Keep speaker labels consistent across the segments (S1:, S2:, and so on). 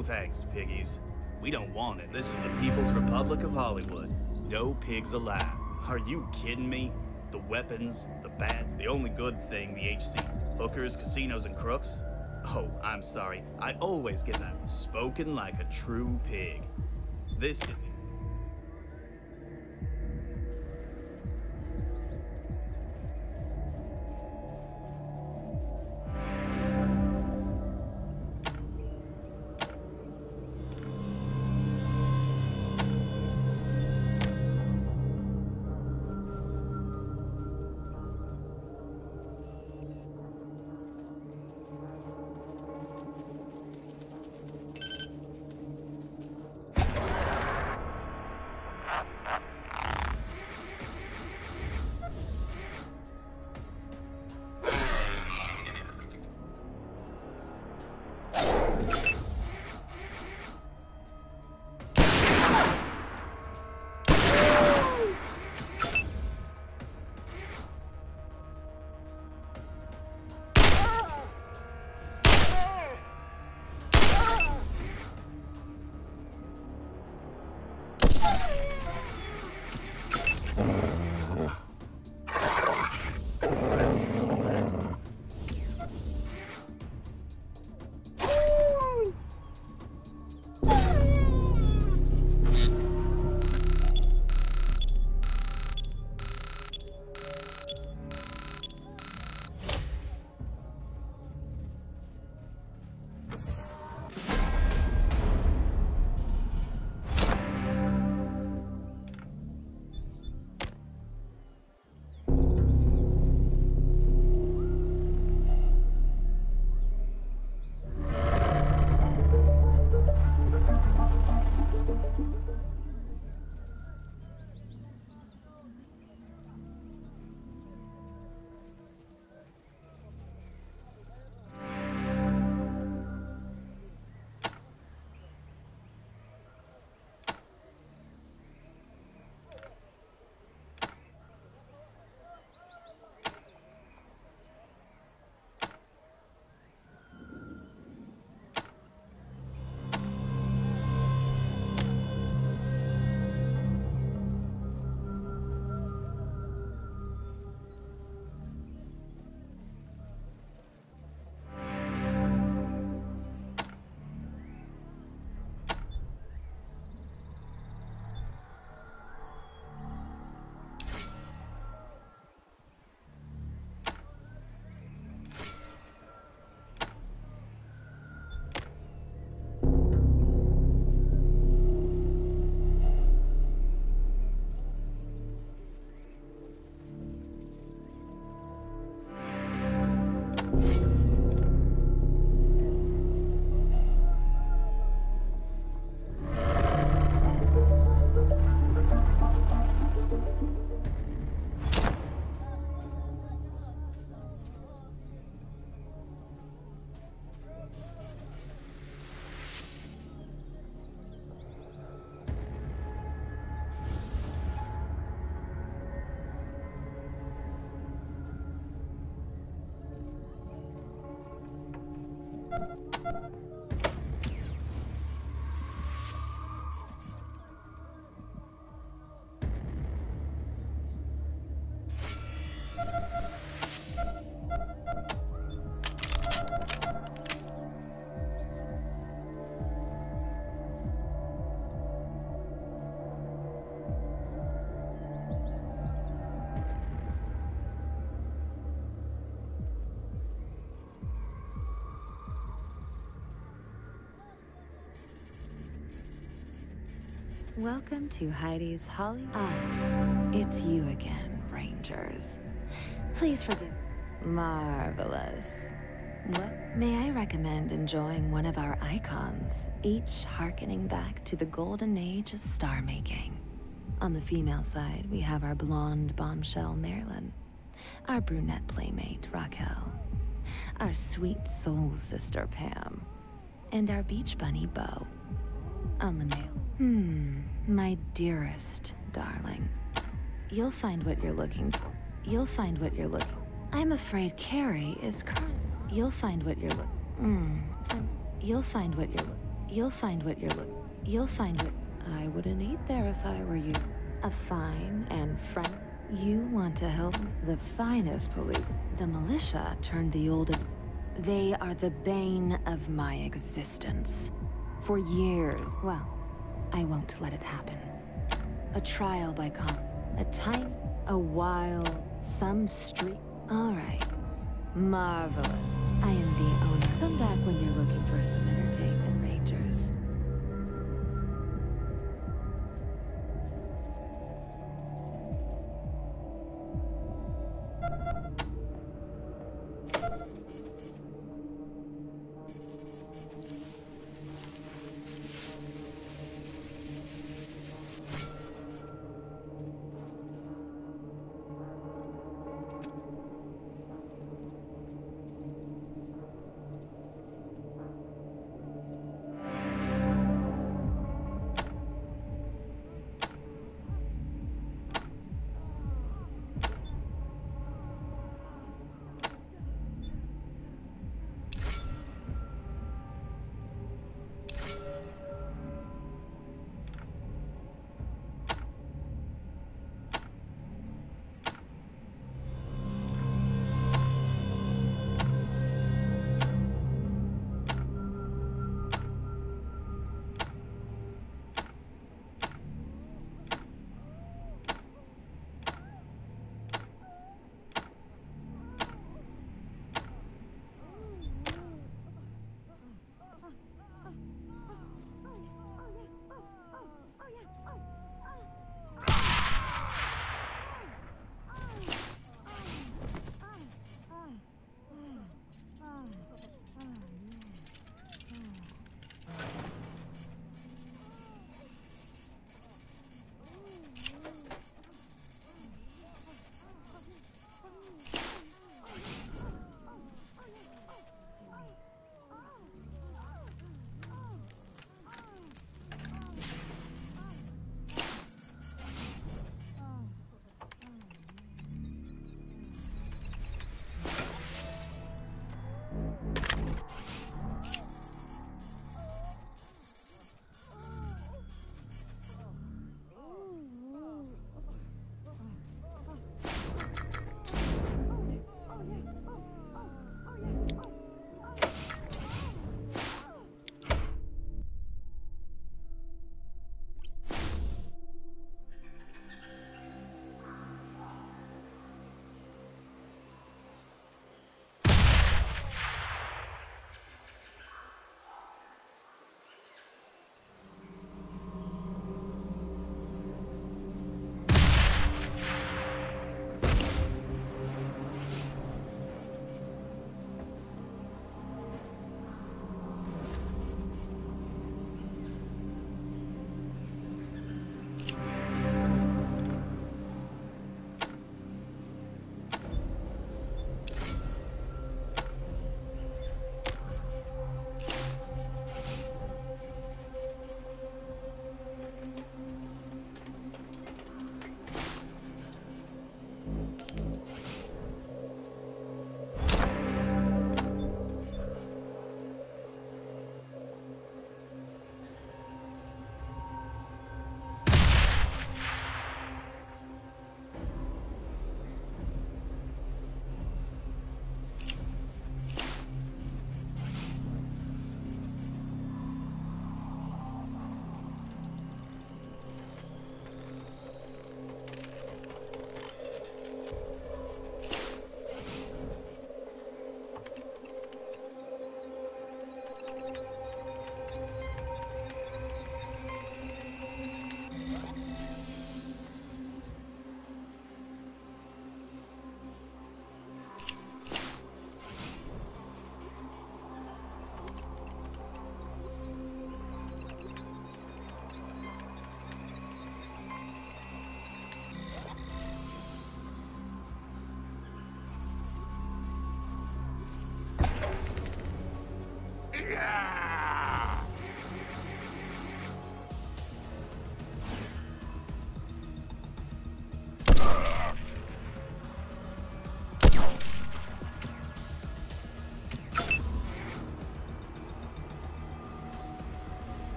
S1: No thanks, piggies. We don't want it. This is the People's Republic of Hollywood. No pigs allowed. Are you kidding me? The weapons, the bat, the only good thing the HC... Hookers, casinos, and crooks? Oh, I'm sorry. I always get that. Spoken like a true pig. This is...
S2: Welcome to Heidi's Holly. It's you again, Rangers. Please forgive. Marvelous. What? May I recommend enjoying one of our icons, each hearkening back to the golden age of star-making. On the female side, we have our blonde bombshell, Marilyn, our brunette playmate, Raquel, our sweet soul sister, Pam, and our beach bunny, Beau. On the male. My dearest darling. You'll find what you're looking for. You'll find what you're looking. I'm afraid Carrie is current. You'll find what you're looking. You'll find what you're You'll find what you're looking. You'll find what I wouldn't eat there if I were you. A fine and friend. You want to help the finest police. The militia turned the old. They are the bane of my existence. For years. Well, I won't let it happen. A trial by a tiny, a wild, some street. All right. Marvelous. I am the owner. Come back when you're looking for some entertainment, Rangers.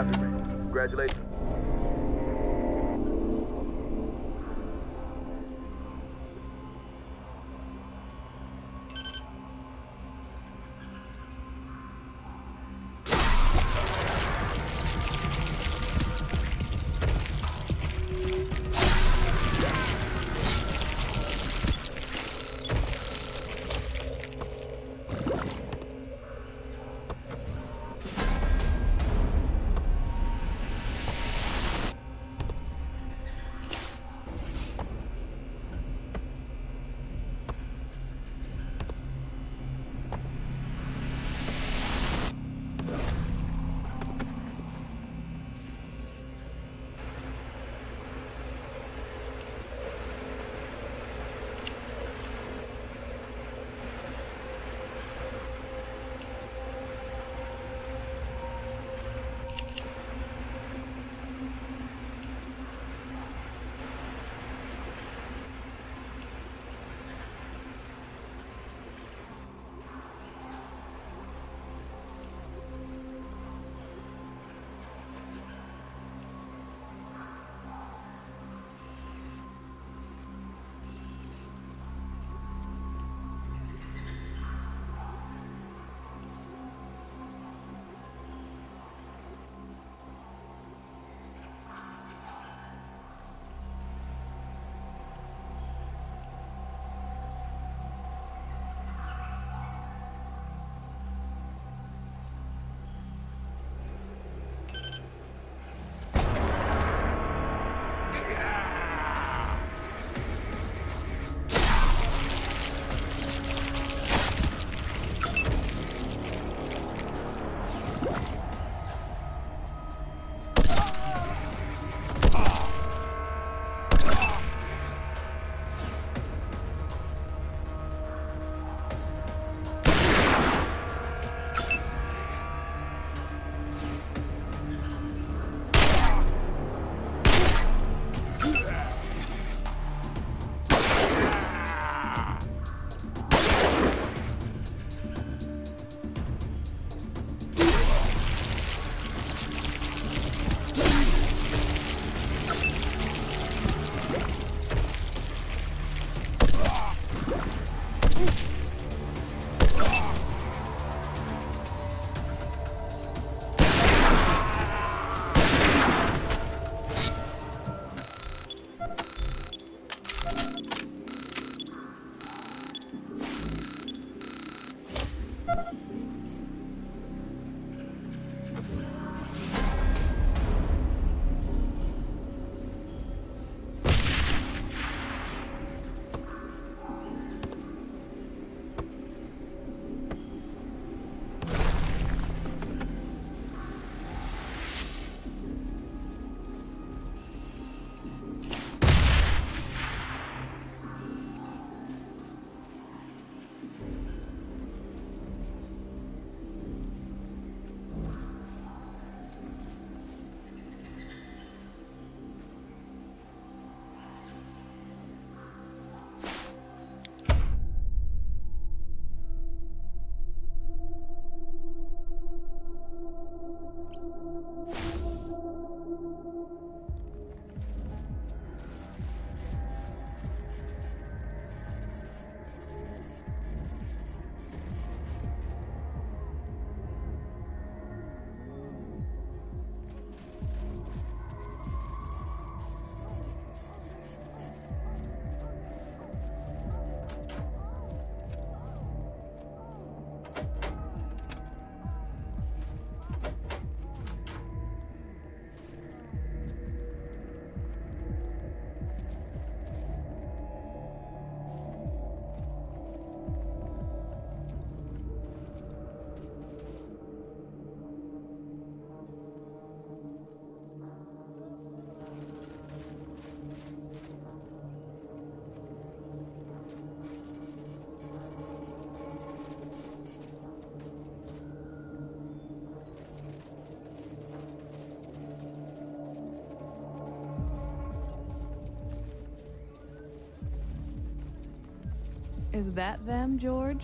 S3: happy, Ranger. Congratulations.
S4: Is that them, George?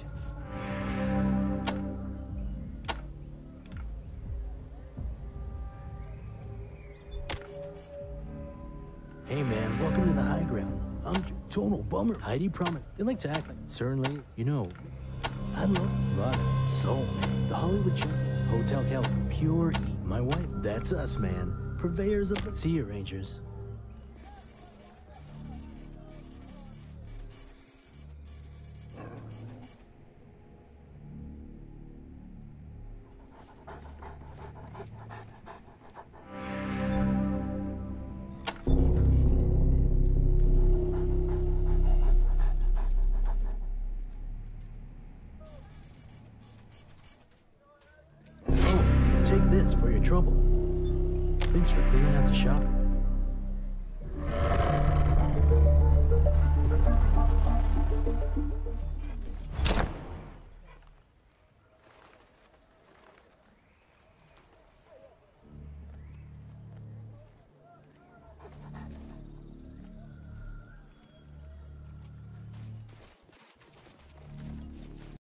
S3: Hey man, welcome to the high ground. I'm total bummer. Heidi promised. They like to act like certainly, you know. I love Rada, soul, the Hollywood champion, Hotel California, pure E. My wife, that's us, man. Purveyors of the. See you, Rangers. Oh, take this for your trouble. Thanks for clearing out the shop.